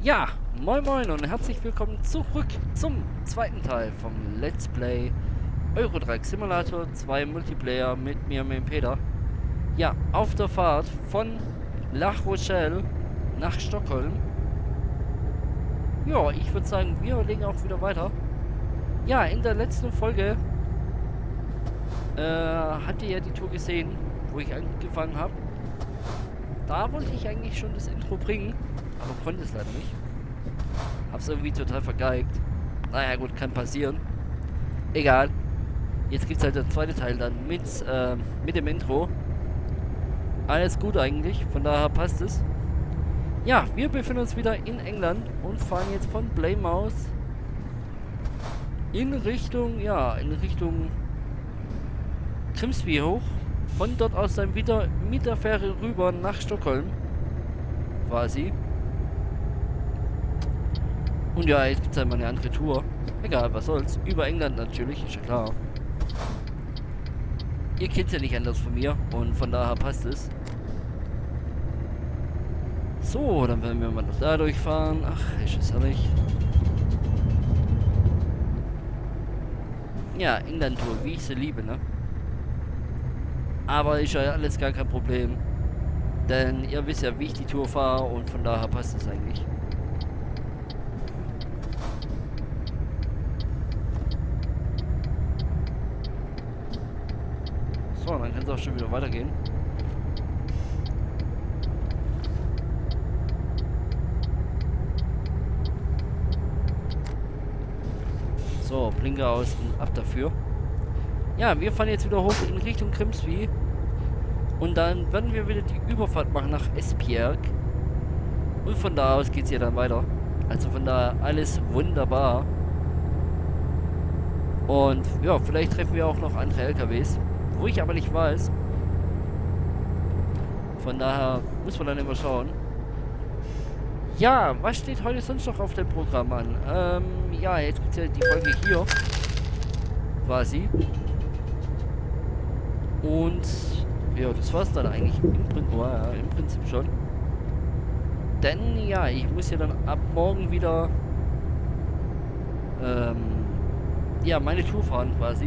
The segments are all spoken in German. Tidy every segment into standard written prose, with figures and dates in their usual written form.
Ja, moin moin und herzlich willkommen zurück zum zweiten Teil vom Let's Play Euro Truck Simulator 2 Multiplayer mit mir, mit dem Peter. Ja, auf der Fahrt von La Rochelle nach Stockholm. Ja, ich würde sagen, wir legen auch wieder weiter. Ja, in der letzten Folge habt ihr ja die Tour gesehen, wo ich angefangen habe. Da wollte ich eigentlich schon das Intro bringen, aber konnte es leider nicht. Hab's irgendwie total vergeigt. Naja gut, kann passieren. Egal. Jetzt gibt's halt der zweite Teil dann mit dem Intro. Alles gut eigentlich, von daher passt es. Ja, wir befinden uns wieder in England und fahren jetzt von Plymouth in Richtung Grimsby hoch. Von dort aus dann wieder mit der Fähre rüber nach Stockholm. Quasi. Und ja, jetzt gibt es einmal eine andere Tour. Egal, was soll's. Über England natürlich, ist ja klar. Ihr kennt ja nicht anders von mir und von daher passt es. So, dann werden wir mal noch da durchfahren. Ach, ist es herrlich. Ja, England-Tour, wie ich sie liebe, ne? Aber ist ja alles gar kein Problem. Denn ihr wisst ja, wie ich die Tour fahre und von daher passt es eigentlich. So, dann kann es auch schon wieder weitergehen. So, Blinker aus und ab dafür. Ja, wir fahren jetzt wieder hoch in Richtung Grimsby. Und dann werden wir wieder die Überfahrt machen nach Esbjerg. Und von da aus geht es ja dann weiter. Also von da alles wunderbar. Und ja, vielleicht treffen wir auch noch andere LKWs. Wo ich aber nicht weiß. Von daher muss man dann immer schauen. Ja, was steht heute sonst noch auf dem Programm an? Ja, jetzt gibt es ja die Folge hier. Quasi. Und ja, das war's dann eigentlich im Prinzip schon. Denn ja, ich muss ja dann ab morgen wieder ja, meine Tour fahren quasi.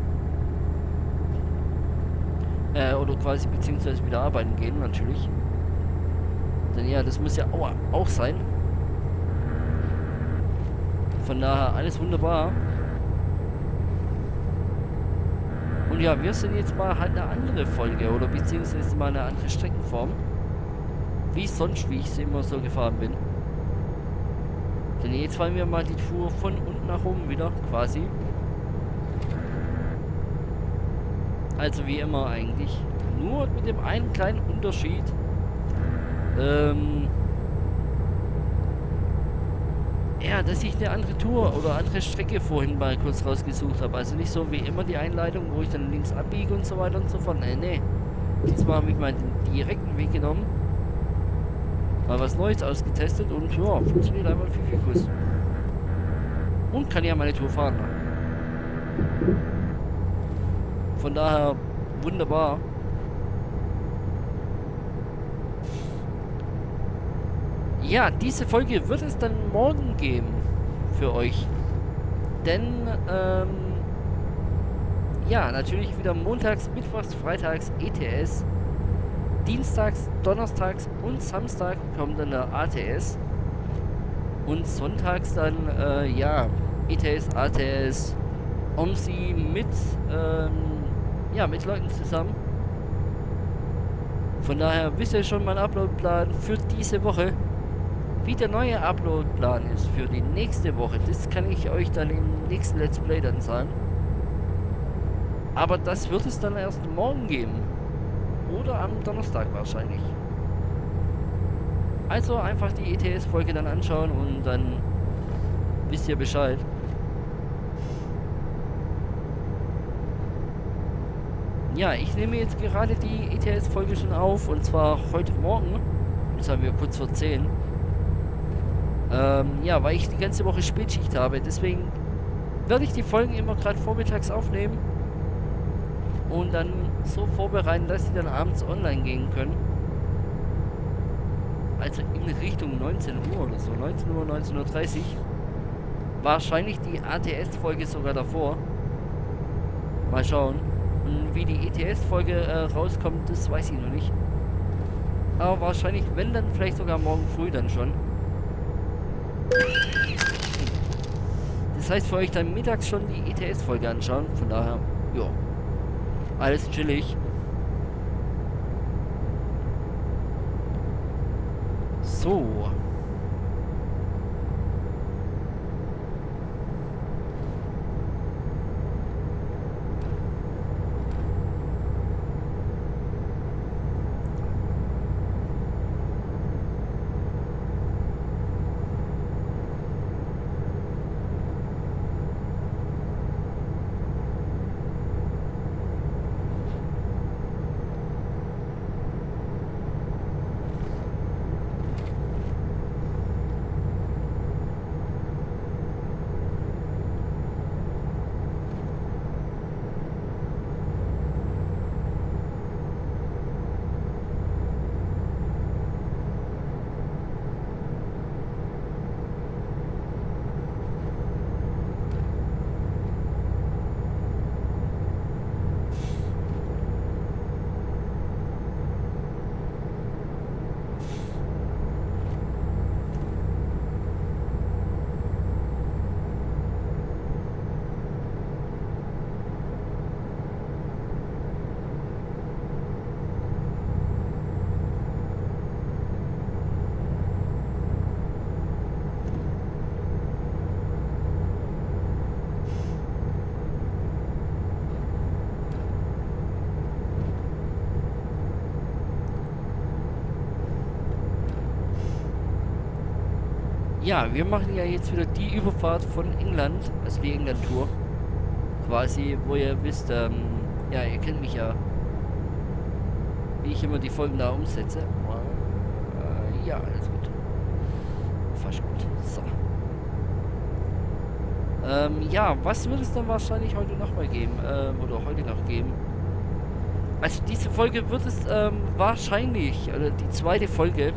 Oder quasi beziehungsweise wieder arbeiten gehen natürlich. Denn ja, das muss ja auch sein. Von daher alles wunderbar. Und ja, wir sind jetzt mal halt eine andere Folge oder beziehungsweise mal eine andere Streckenform. Wie sonst, wie ich sie immer so gefahren bin. Denn jetzt fahren wir mal die Tour von unten nach oben wieder, quasi. Also wie immer eigentlich. Nur mit dem einen kleinen Unterschied. Ja, dass ich eine andere Tour oder andere Strecke vorhin mal kurz rausgesucht habe. Also nicht so wie immer die Einleitung, wo ich dann links abbiege und so weiter und so fort. Nee. Diesmal habe ich mal den direkten Weg genommen. Mal was Neues ausgetestet und ja, funktioniert einfach viel gut. Und kann ja meine Tour fahren. Von daher wunderbar. Ja, diese Folge wird es dann morgen geben für euch. Denn, ja, natürlich wieder montags, mittwochs, freitags ETS. Dienstags, donnerstags und Samstag kommt dann der ATS. Und sonntags dann, ja, ETS, ATS, OMSI mit, ja, mit Leuten zusammen. Von daher wisst ihr schon meinen Uploadplan für diese Woche. Wie der neue Uploadplan ist für die nächste Woche, das kann ich euch dann im nächsten Let's Play dann sagen. Aber das wird es dann erst morgen geben. Oder am Donnerstag wahrscheinlich. Also einfach die ETS-Folge dann anschauen und dann wisst ihr Bescheid. Ja, ich nehme jetzt gerade die ETS-Folge schon auf und zwar heute Morgen. Das haben wir kurz vor 10. Ja, weil ich die ganze Woche Spätschicht habe. Deswegen werde ich die Folgen immer gerade vormittags aufnehmen. Und dann so vorbereiten, dass sie dann abends online gehen können. also in Richtung 19 Uhr oder so, 19 Uhr, 19:30 Uhr. Wahrscheinlich die ATS-Folge sogar davor. Mal schauen. Und wie die ETS-Folge rauskommt, das weiß ich noch nicht. Aber wahrscheinlich, wenn dann, vielleicht sogar morgen früh dann schon. Das heißt, für euch dann mittags schon die ETS-Folge anschauen. Von daher, ja. Alles chillig. So. Ja, wir machen ja jetzt wieder die Überfahrt von England, also die England-Tour. Quasi, wo ihr wisst, ja, ihr kennt mich ja, wie ich immer die Folgen da umsetze. Ja, alles gut. Fast gut. So. Ja, was wird es dann wahrscheinlich heute nochmal geben? Oder heute noch geben? Also diese Folge wird es wahrscheinlich, oder die zweite Folge,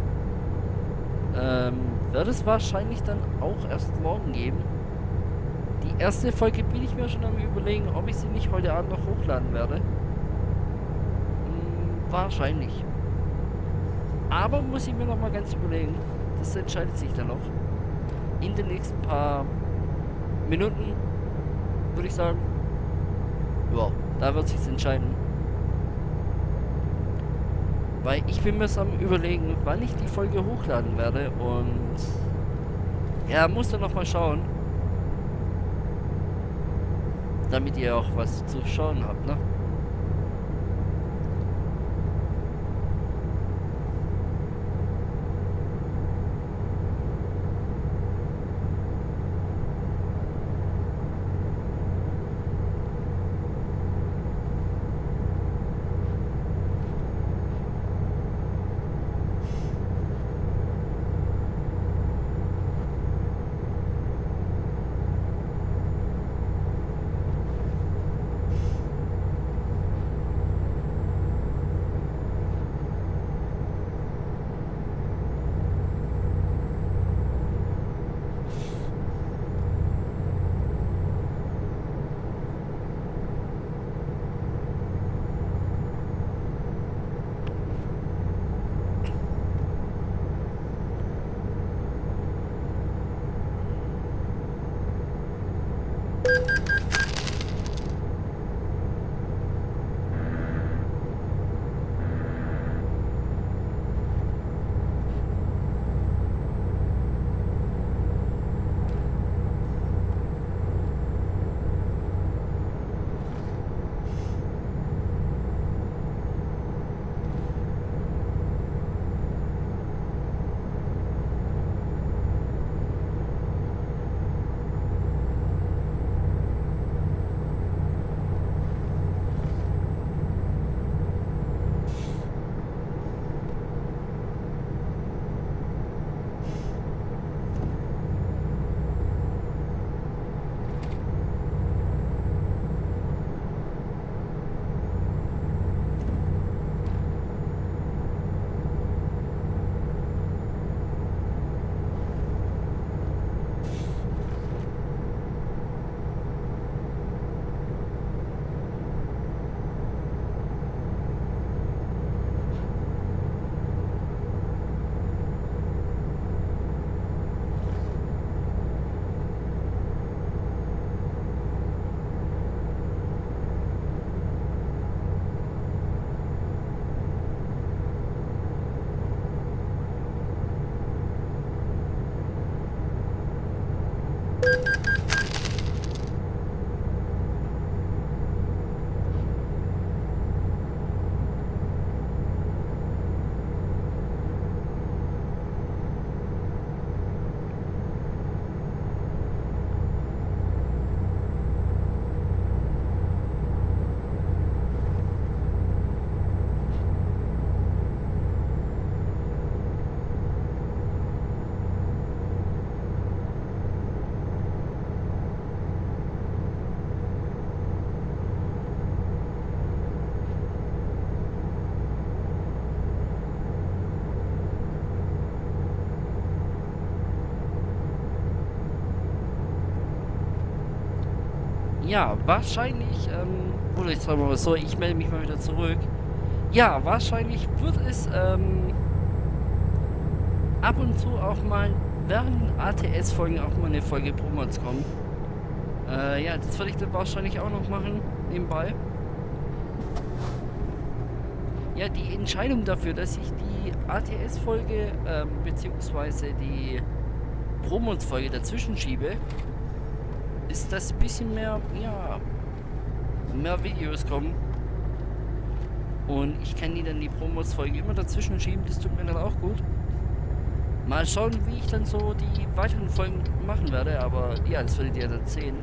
wird es wahrscheinlich dann auch erst morgen geben. Die erste Folge bin ich mir schon am Überlegen, ob ich sie nicht heute Abend noch hochladen werde. Wahrscheinlich. Aber muss ich mir noch mal ganz überlegen. Das entscheidet sich dann noch. In den nächsten paar Minuten, würde ich sagen. Ja, da wird sich's entscheiden. Weil ich bin mir so am Überlegen, wann ich die Folge hochladen werde. Und ja, muss dann noch mal schauen. Damit ihr auch was zu schauen habt, ne? Ja, wahrscheinlich, oder ich sag mal so, ich melde mich mal wieder zurück. Ja, wahrscheinlich wird es, ab und zu auch mal während ATS-Folgen auch mal eine Folge Promos kommen. Ja, das werde ich dann wahrscheinlich auch noch machen, nebenbei. Ja, die Entscheidung dafür, dass ich die ATS-Folge, beziehungsweise die Promos-Folge dazwischen schiebe, ist, dass ein bisschen mehr, ja, mehr Videos kommen. Und ich kann die dann die Promos-Folge immer dazwischen schieben, das tut mir dann auch gut. Mal schauen, wie ich dann so die weiteren Folgen machen werde, aber ja, das werdet ihr dann sehen.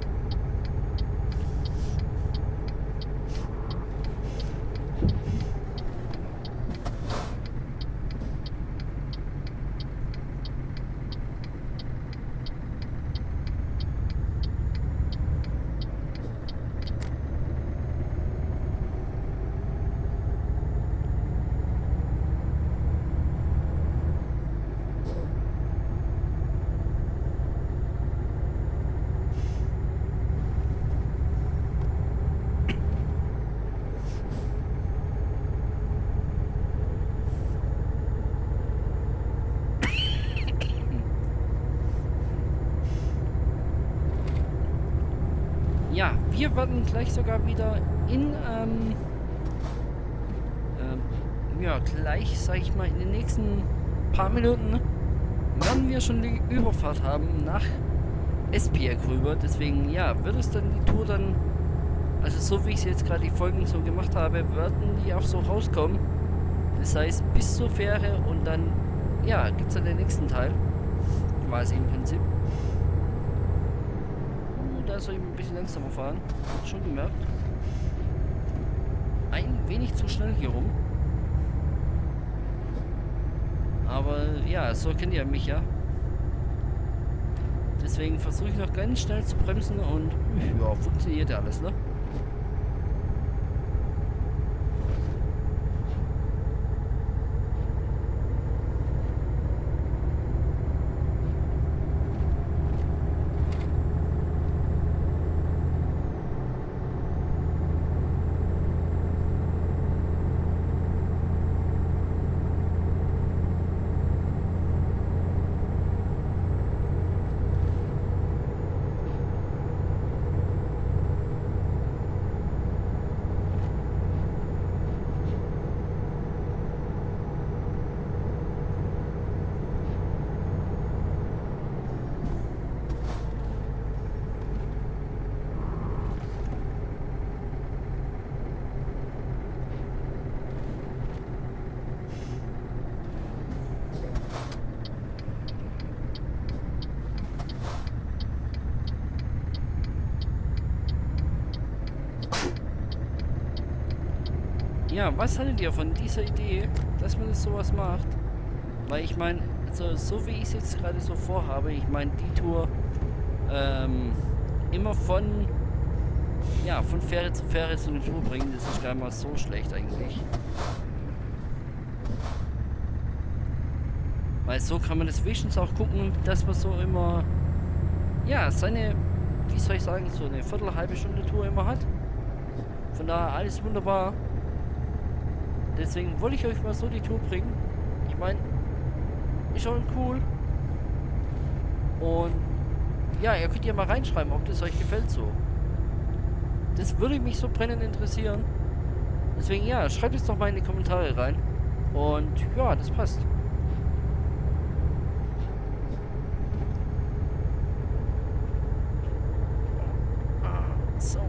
Ja, wir werden gleich sogar wieder in, ja, gleich, sag ich mal, in den nächsten paar Minuten werden wir schon die Überfahrt haben nach Esbjerg rüber. Deswegen, ja, wird es dann die Tour dann, also so wie ich jetzt gerade die Folgen so gemacht habe, werden die auch so rauskommen. Das heißt, bis zur Fähre und dann, ja, gibt es dann den nächsten Teil. Quasi im Prinzip. Da soll ich ein bisschen langsamer fahren. Schon gemerkt. Ein wenig zu schnell hier rum. Aber ja, so kennt ihr mich ja. Deswegen versuche ich noch ganz schnell zu bremsen und ja, funktioniert ja alles, ne? Ja, was haltet ihr von dieser Idee, dass man das sowas macht? Weil ich meine, also so wie ich es jetzt gerade so vorhabe, ich meine die Tour immer von Fähre zu Fähre so eine Tour bringen, das ist gar nicht mal so schlecht eigentlich. Weil so kann man das wenigstens auch gucken, dass man so immer, ja, seine, wie soll ich sagen, so eine halbe Stunde Tour immer hat. Von daher alles wunderbar. Deswegen wollte ich euch mal so die Tour bringen. Ich meine, ist schon cool. Und ja, ihr könnt ja mal reinschreiben, ob das euch gefällt so. Das würde mich so brennend interessieren. Deswegen ja, schreibt es doch mal in die Kommentare rein. Und ja, das passt. So.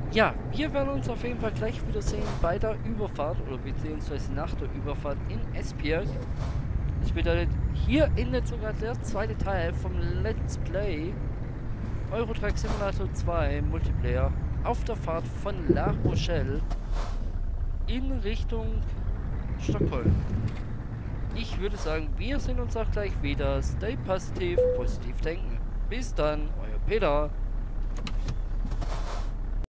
Ja, wir werden uns auf jeden Fall gleich wiedersehen bei der Überfahrt oder beziehungsweise nach der Überfahrt in Esbjerg. Das bedeutet, hier endet sogar der zweite Teil vom Let's Play Euro Truck Simulator 2 Multiplayer auf der Fahrt von La Rochelle in Richtung Stockholm. Ich würde sagen, wir sehen uns auch gleich wieder. Stay positiv, positiv denken. Bis dann, euer Peter.